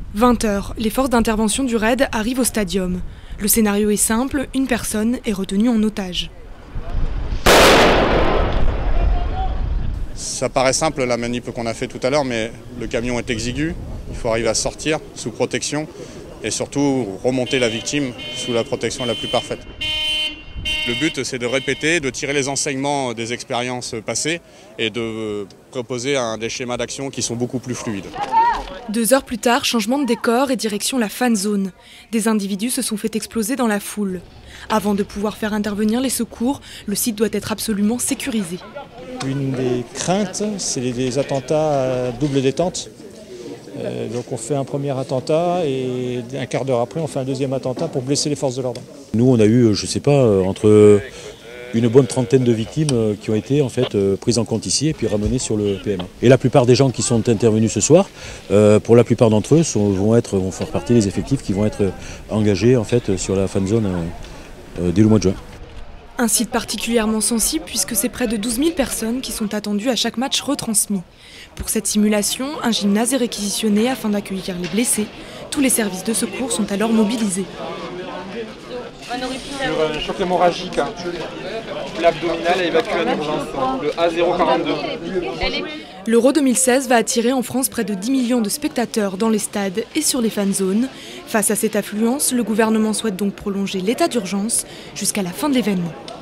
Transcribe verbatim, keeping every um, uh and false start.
vingt heures, les forces d'intervention du raid arrivent au stadium. Le scénario est simple, une personne est retenue en otage. Ça paraît simple la manip qu'on a fait tout à l'heure, mais le camion est exigu, il faut arriver à sortir sous protection et surtout remonter la victime sous la protection la plus parfaite. Le but, c'est de répéter, de tirer les enseignements des expériences passées et de proposer un, des schémas d'action qui sont beaucoup plus fluides. Deux heures plus tard, changement de décor et direction la fan zone. Des individus se sont fait exploser dans la foule. Avant de pouvoir faire intervenir les secours, le site doit être absolument sécurisé. Une des craintes, c'est les attentats à double détente. Euh, donc on fait un premier attentat et un quart d'heure après on fait un deuxième attentat pour blesser les forces de l'ordre. Nous on a eu, je ne sais pas, entre une bonne trentaine de victimes qui ont été en fait prises en compte ici et puis ramenées sur le P M A. Et la plupart des gens qui sont intervenus ce soir, euh, pour la plupart d'entre eux, sont, vont, être, vont faire partie des effectifs qui vont être engagés en fait sur la fan zone euh, dès le mois de juin. Un site particulièrement sensible puisque c'est près de douze mille personnes qui sont attendues à chaque match retransmis. Pour cette simulation, un gymnase est réquisitionné afin d'accueillir les blessés. Tous les services de secours sont alors mobilisés. Sur un choc hémorragique, l'abdominal est évacué en urgence, le A zéro quarante-deux. L'Euro deux mille seize va attirer en France près de dix millions de spectateurs dans les stades et sur les fan zones. Face à cette affluence, le gouvernement souhaite donc prolonger l'état d'urgence jusqu'à la fin de l'événement.